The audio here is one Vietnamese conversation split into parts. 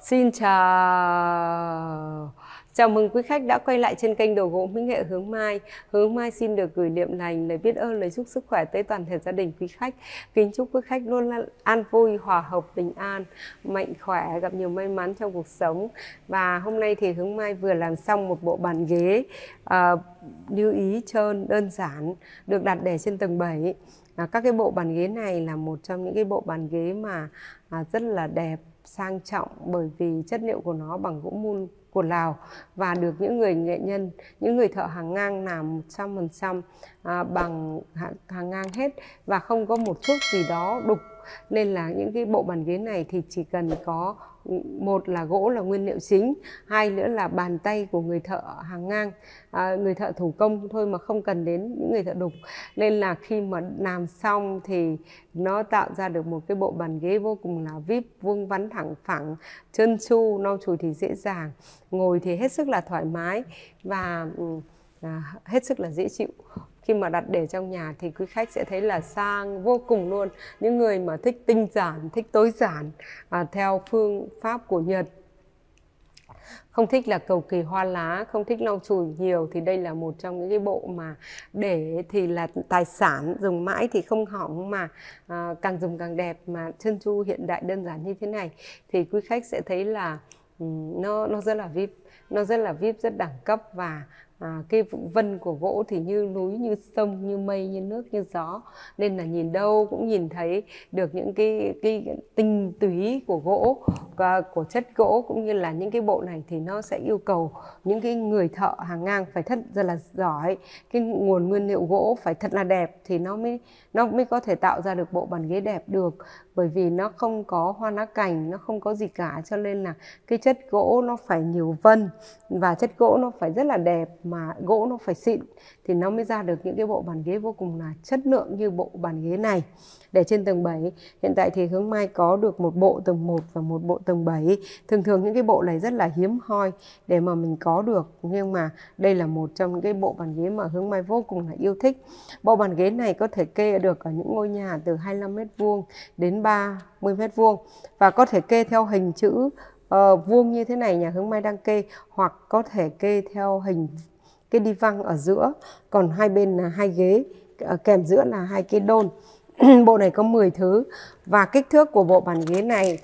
Xin chào. Chào mừng quý khách đã quay lại trên kênh Đồ Gỗ Mỹ Nghệ Hướng Mai. Hướng Mai xin được gửi niệm lành, lời biết ơn, lời chúc sức khỏe tới toàn thể gia đình quý khách. Kính chúc quý khách luôn an vui, hòa hợp, bình an, mạnh khỏe, gặp nhiều may mắn trong cuộc sống. Và hôm nay thì Hướng Mai vừa làm xong một bộ bàn ghế như ý, trơn, đơn giản, được đặt để trên tầng 7. Các cái bộ bàn ghế này là một trong những cái bộ bàn ghế mà rất là đẹp, sang trọng, bởi vì chất liệu của nó bằng gỗ mun của Lào và được những người nghệ nhân, những người thợ hàng ngang làm 100% bằng hàng ngang hết và không có một chút gì đó đục. Nên là những cái bộ bàn ghế này thì chỉ cần có một là gỗ là nguyên liệu chính, hai nữa là bàn tay của người thợ hàng ngang, người thợ thủ công thôi mà không cần đến những người thợ đục. Nên là khi mà làm xong thì nó tạo ra được một cái bộ bàn ghế vô cùng là VIP, vuông vắn thẳng phẳng, trơn tru, lau chùi thì dễ dàng, ngồi thì hết sức là thoải mái và hết sức là dễ chịu. Khi mà đặt để trong nhà thì quý khách sẽ thấy là sang vô cùng luôn. Những người mà thích tinh giản, thích tối giản theo phương pháp của Nhật, không thích là cầu kỳ hoa lá, không thích lau chùi nhiều thì đây là một trong những cái bộ mà để thì là tài sản, dùng mãi thì không hỏng, mà càng dùng càng đẹp, mà trơn tru hiện đại đơn giản như thế này thì quý khách sẽ thấy là nó rất là VIP, nó rất là VIP, rất đẳng cấp. Và cái vân của gỗ thì như núi, như sông, như mây, như nước, như gió, nên là nhìn đâu cũng nhìn thấy được những cái tinh túy của gỗ, của chất gỗ. Cũng như là những cái bộ này thì nó sẽ yêu cầu những cái người thợ hàng ngang phải thật rất là giỏi, cái nguồn nguyên liệu gỗ phải thật là đẹp thì nó mới có thể tạo ra được bộ bàn ghế đẹp được. Bởi vì nó không có hoa lá cành, nó không có gì cả, cho nên là cái chất gỗ nó phải nhiều vân và chất gỗ nó phải rất là đẹp, mà gỗ nó phải xịn thì nó mới ra được những cái bộ bàn ghế vô cùng là chất lượng như bộ bàn ghế này để trên tầng 7. Hiện tại thì Hướng Mai có được một bộ tầng 1 và một bộ tầng 7. Thường thường những cái bộ này rất là hiếm hoi để mà mình có được, nhưng mà đây là một trong những cái bộ bàn ghế mà Hướng Mai vô cùng là yêu thích. Bộ bàn ghế này có thể kê được ở những ngôi nhà từ 25m² đến 30m² và có thể kê theo hình chữ vuông như thế này nhà Hướng Mai đang kê, hoặc có thể kê theo hình cái đi văng ở giữa, còn hai bên là hai ghế, kèm giữa là hai cái đôn. Bộ này có 10 thứ. Và kích thước của bộ bàn ghế này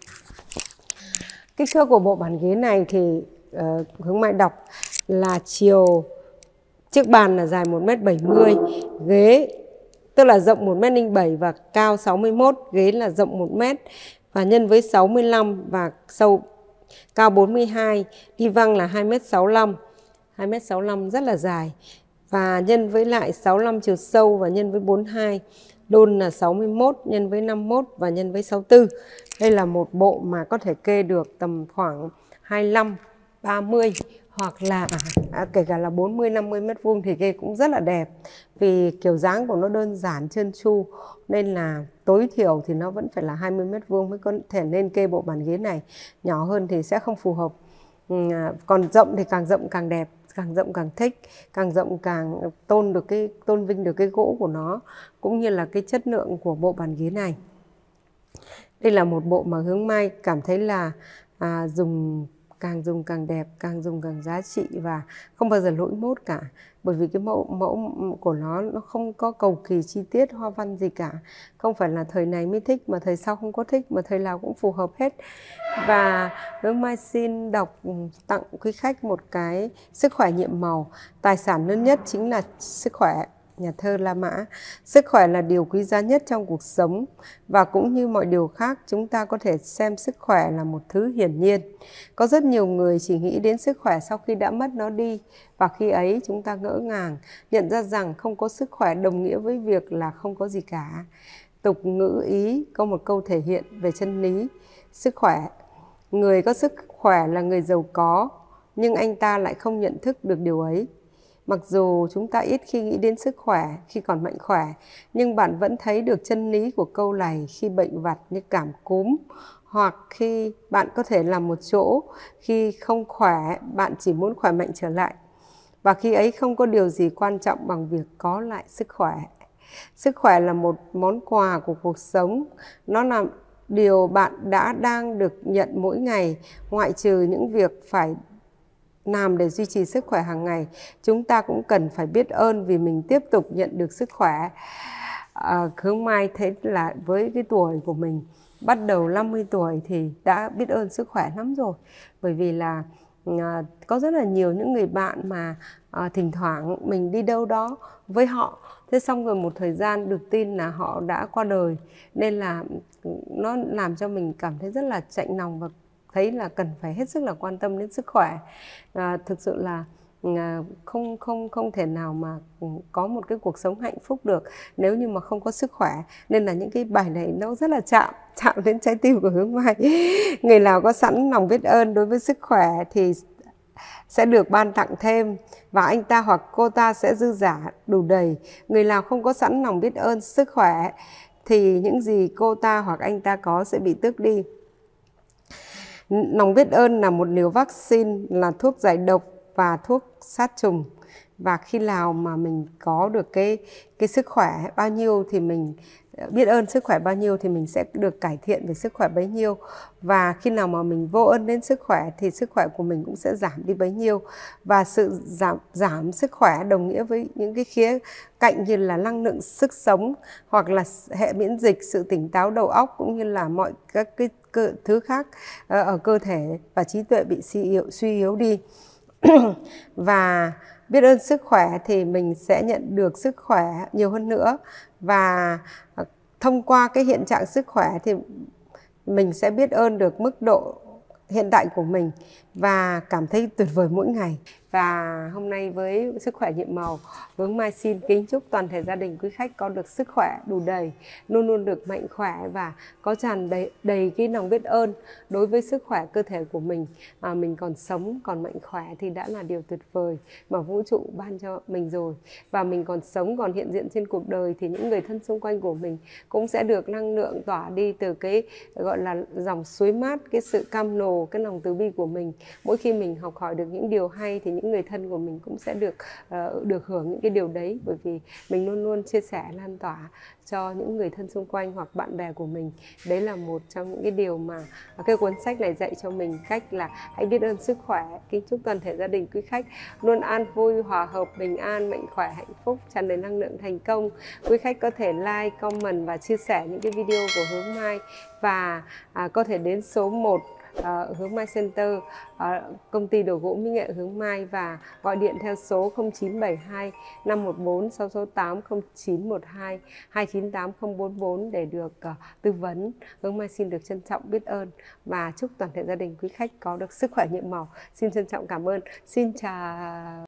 thì Hướng Mai đọc là chiều chiếc bàn là dài 1m70, ghế tức là rộng 1m07 và cao 61, ghế là rộng 1m và nhân với 65 và cao 42, đi văng là 2m65, 2m65 rất là dài, và nhân với lại 65 chiều sâu và nhân với 42, đôn là 61 nhân với 51 và nhân với 64. Đây là một bộ mà có thể kê được tầm khoảng 25, 30 hoặc là kể cả là 40, 50m² thì kê cũng rất là đẹp. Vì kiểu dáng của nó đơn giản, trơn tru, nên là tối thiểu thì nó vẫn phải là 20m² mới có thể nên kê bộ bàn ghế này. Nhỏ hơn thì sẽ không phù hợp. Còn rộng thì càng rộng càng đẹp, càng rộng càng thích, càng rộng càng tôn vinh được cái gỗ của nó, cũng như là cái chất lượng của bộ bàn ghế này. Đây là một bộ mà Hướng Mai cảm thấy là dùng càng đẹp, càng dùng càng giá trị và không bao giờ lỗi mốt cả. Bởi vì cái mẫu của nó không có cầu kỳ chi tiết, hoa văn gì cả. Không phải là thời này mới thích mà thời sau không có thích, mà thời nào cũng phù hợp hết. Và Hướng Mai xin tặng quý khách một cái sức khỏe nhiệm màu. Tài sản lớn nhất chính là sức khỏe. Nhà thơ La Mã. Sức khỏe là điều quý giá nhất trong cuộc sống, và cũng như mọi điều khác, chúng ta có thể xem sức khỏe là một thứ hiển nhiên. Có rất nhiều người chỉ nghĩ đến sức khỏe sau khi đã mất nó đi, và khi ấy chúng ta ngỡ ngàng nhận ra rằng không có sức khỏe đồng nghĩa với việc là không có gì cả. Tục ngữ Ý có một câu thể hiện về chân lý sức khỏe. Người có sức khỏe là người giàu có, nhưng anh ta lại không nhận thức được điều ấy. Mặc dù chúng ta ít khi nghĩ đến sức khỏe khi còn mạnh khỏe, nhưng bạn vẫn thấy được chân lý của câu này khi bệnh vặt như cảm cúm, hoặc khi bạn có thể nằm một chỗ. Khi không khỏe, bạn chỉ muốn khỏe mạnh trở lại. Và khi ấy không có điều gì quan trọng bằng việc có lại sức khỏe. Sức khỏe là một món quà của cuộc sống. Nó điều bạn đang được nhận mỗi ngày, ngoại trừ những việc phải làm để duy trì sức khỏe hàng ngày. Chúng ta cũng cần phải biết ơn vì mình tiếp tục nhận được sức khỏe. Hướng Mai thấy là với cái tuổi của mình, bắt đầu 50 tuổi thì đã biết ơn sức khỏe lắm rồi. Bởi vì là có rất là nhiều những người bạn mà thỉnh thoảng mình đi đâu đó với họ, thế xong rồi một thời gian được tin là họ đã qua đời, nên là nó làm cho mình cảm thấy rất là chạnh lòng và thấy là cần phải hết sức là quan tâm đến sức khỏe. Thực sự là không thể nào mà có một cái cuộc sống hạnh phúc được nếu như mà không có sức khỏe. Nên là những cái bài này nó rất là chạm đến trái tim của Hướng Mai. Người nào có sẵn lòng biết ơn đối với sức khỏe thì sẽ được ban tặng thêm, và anh ta hoặc cô ta sẽ dư dả đủ đầy. Người nào không có sẵn lòng biết ơn sức khỏe thì những gì cô ta hoặc anh ta có sẽ bị tước đi. Lòng biết ơn là một liều vaccine, là thuốc giải độc và thuốc sát trùng. Và khi nào mà mình có được cái sức khỏe bao nhiêu thì mình biết ơn sức khỏe bao nhiêu thì mình sẽ được cải thiện về sức khỏe bấy nhiêu. Và khi nào mà mình vô ơn đến sức khỏe thì sức khỏe của mình cũng sẽ giảm đi bấy nhiêu. Và sự giảm sức khỏe đồng nghĩa với những cái khía cạnh như là năng lượng, sức sống, hoặc là hệ miễn dịch, sự tỉnh táo đầu óc, cũng như là mọi các cái thứ khác ở cơ thể, và trí tuệ bị suy yếu đi. Và biết ơn sức khỏe thì mình sẽ nhận được sức khỏe nhiều hơn nữa, và thông qua cái hiện trạng sức khỏe thì mình sẽ biết ơn được mức độ hiện tại của mình và cảm thấy tuyệt vời mỗi ngày. Và hôm nay với sức khỏe nhiệm màu, Hướng Mai xin kính chúc toàn thể gia đình quý khách có được sức khỏe đủ đầy, luôn luôn được mạnh khỏe và có tràn đầy cái lòng biết ơn đối với sức khỏe cơ thể của mình. Mình còn sống, còn mạnh khỏe thì đã là điều tuyệt vời mà vũ trụ ban cho mình rồi. Và mình còn sống, còn hiện diện trên cuộc đời thì những người thân xung quanh của mình cũng sẽ được năng lượng tỏa đi từ cái gọi là dòng suối mát, cái sự cam nồ, cái lòng từ bi của mình. Mỗi khi mình học hỏi được những điều hay thì những người thân của mình cũng sẽ được hưởng những cái điều đấy, bởi vì mình luôn luôn chia sẻ, lan tỏa cho những người thân xung quanh hoặc bạn bè của mình. Đấy là một trong những cái điều mà cái cuốn sách này dạy cho mình, cách là hãy biết ơn sức khỏe. Kính chúc toàn thể gia đình quý khách luôn an vui, hòa hợp, bình an, mạnh khỏe, hạnh phúc, tràn đầy năng lượng thành công. Quý khách có thể like, comment và chia sẻ những cái video của Hướng Mai, và có thể đến số 1 Hướng Mai Center, công ty đồ gỗ mỹ nghệ Hướng Mai, và gọi điện theo số 0972 514 668 0912 298 044 để được tư vấn. Hướng Mai xin được trân trọng biết ơn và chúc toàn thể gia đình quý khách có được sức khỏe nhiệm màu. Xin trân trọng cảm ơn. Xin chào.